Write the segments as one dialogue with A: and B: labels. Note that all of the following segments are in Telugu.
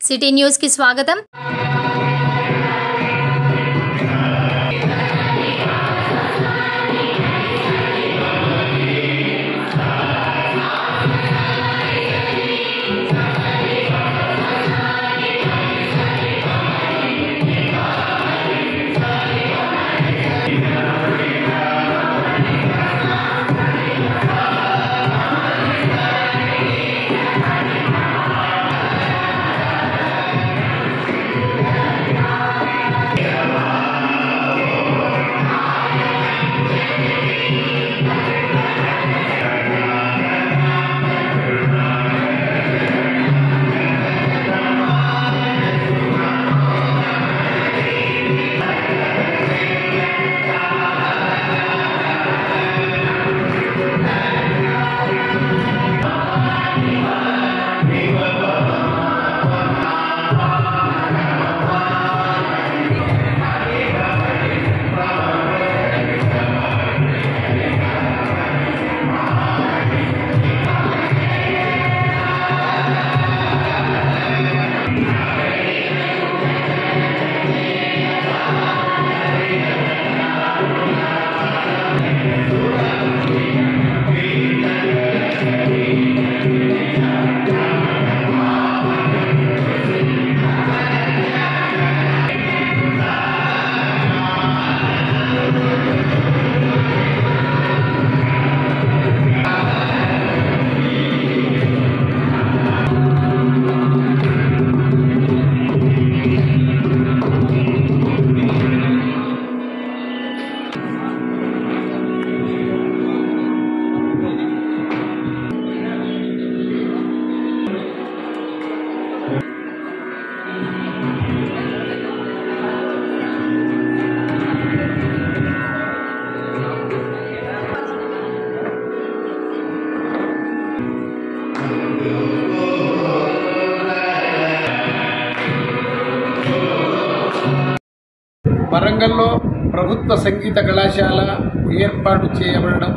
A: సిటీ న్యూస్ కి స్వాగతం.
B: వరంగల్లో ప్రభుత్వ సంగీత కళాశాల ఏర్పాటు చేయబడడం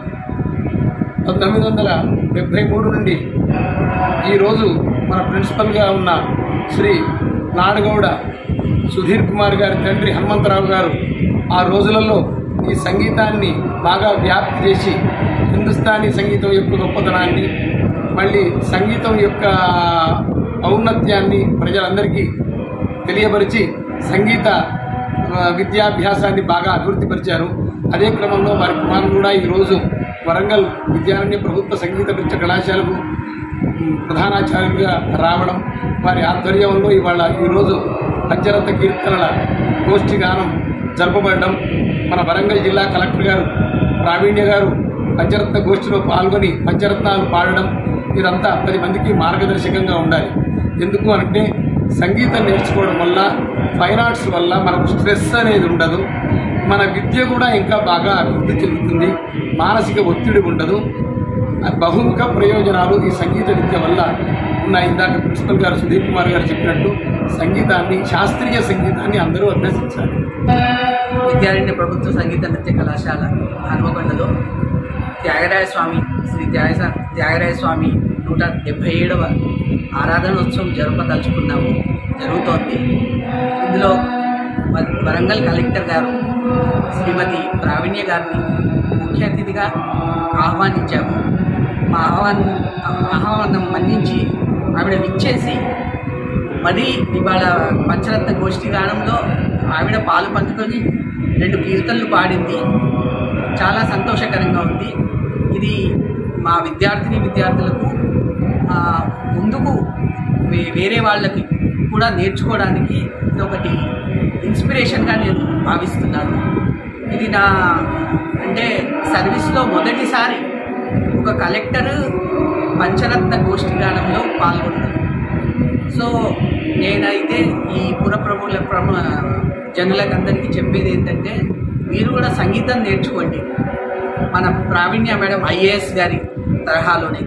B: 1973 నుండి ఈరోజు మన ప్రిన్సిపల్గా ఉన్న శ్రీ నాడగౌడ సుధీర్ కుమార్ గారి తండ్రి హనుమంతరావు గారు ఆ రోజులలో ఈ సంగీతాన్ని బాగా వ్యాప్తి చేసి హిందుస్థానీ సంగీతం యొక్క గొప్పతనాన్ని మళ్ళీ సంగీతం యొక్క ఔన్నత్యాన్ని ప్రజలందరికీ తెలియపరిచి సంగీత విద్యాభ్యాసాన్ని బాగా అభివృద్ధిపరిచారు. అదే క్రమంలో వారి కుమారులు కూడా ఈరోజు వరంగల్ విద్యారణ్య ప్రభుత్వ సంగీత నృత్య కళాశాలకు ప్రధానాచార్యులుగా రావడం, వారి ఆధ్వర్యంలో ఇవాళ ఈరోజు పంచరత్న కీర్తనల గోష్ఠి గానం జరపబడడం, మన వరంగల్ జిల్లా కలెక్టర్ గారు ప్రావీణ్య గారు పంచరత్న గోష్ఠిలో పాల్గొని పంచరత్నాలు పాడడం, ఇదంతా 10 మందికి మార్గదర్శకంగా ఉండాలి. ఎందుకు అంటే సంగీతం నేర్చుకోవడం వల్ల ఫైన్ ఆర్ట్స్ వల్ల మనకు స్ట్రెస్ అనేది ఉండదు, మన విద్య కూడా ఇంకా బాగా అభివృద్ధి చెందుతుంది, మానసిక ఒత్తిడి ఉండదు. బహుముఖ ప్రయోజనాలు ఈ సంగీత విద్య వల్ల ఉన్నాయి. ఇందాక ప్రిన్సిపల్ గారు సుధీర్ కుమార్ గారు చెప్పినట్టు సంగీతాన్ని, శాస్త్రీయ సంగీతాన్ని అందరూ అభ్యసించాలి.
C: విద్యారణ్య ప్రభుత్వ సంగీత నృత్య కళాశాల హనుమకొండలో త్యాగరాయ స్వామి శ్రీ త్యాగరాయ స్వామి 177వ ఆరాధనోత్సవం జరుగుతోంది. ఇందులో వరంగల్ కలెక్టర్ గారు శ్రీమతి ప్రావీణ్య గారిని ముఖ్య అతిథిగా ఆహ్వానించాము. మా ఆహ్వానం మన్నించి ఆవిడ విచ్చేసి మరి ఇవాళ పంచరత్న గోష్ఠి గానంలో ఆవిడ పాలు పంచుకొని 2 కీర్తనలు పాడింది. చాలా సంతోషకరంగా ఉంది. ఇది మా విద్యార్థులకు ముందుకు వేరే వాళ్ళకి కూడా నేర్చుకోవడానికి ఇది ఒకటి ఇన్స్పిరేషన్గా నేను భావిస్తున్నాను. ఇది నా అంటే సర్వీస్లో మొదటిసారి ఒక కలెక్టర్ పంచరత్న గోష్ఠి గానంలో పాల్గొన్నాను. సో నేనైతే ఈ జనులకు అందరికీ చెప్పేది ఏంటంటే మీరు కూడా సంగీతం నేర్చుకోండి. మన ప్రావీణ్య మేడం IAS గారి తరహాలోనే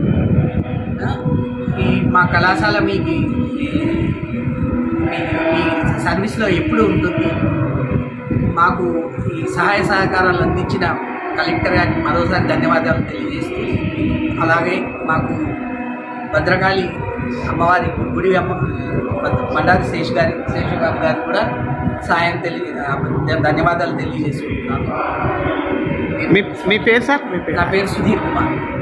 C: ఈ మా కళాశాల మీ సర్వీస్లో ఎప్పుడు ఉంటుంది. మాకు ఈ సహాయ సహకారాలు అందించిన కలెక్టర్ గారికి మరోసారి ధన్యవాదాలు తెలియజేస్తూ, అలాగే మాకు భద్రకాళి అమ్మవారి గుడి బండారి శేషుబాబు గారు కూడా సాయం ధన్యవాదాలు తెలియజేసుకుంటున్నాను.
A: మీ పేరు సార్?
C: నా పేరు సుధీర్ కుమార్.